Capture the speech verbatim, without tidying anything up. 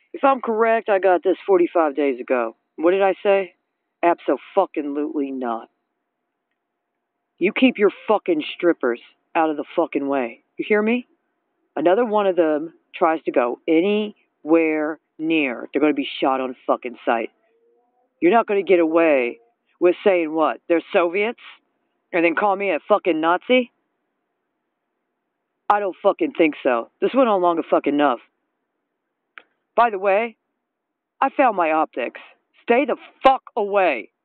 If I'm correct, I got this forty-five days ago. What did I say? Abso-fucking-lutely not. You keep your fucking strippers out of the fucking way. You hear me? Another one of them tries to go anywhere near, they're going to be shot on fucking sight. You're not going to get away with saying what? They're Soviets? And then call me a fucking Nazi? I don't fucking think so. This went on long fucking enough. By the way, I found my optics. Stay the fuck away.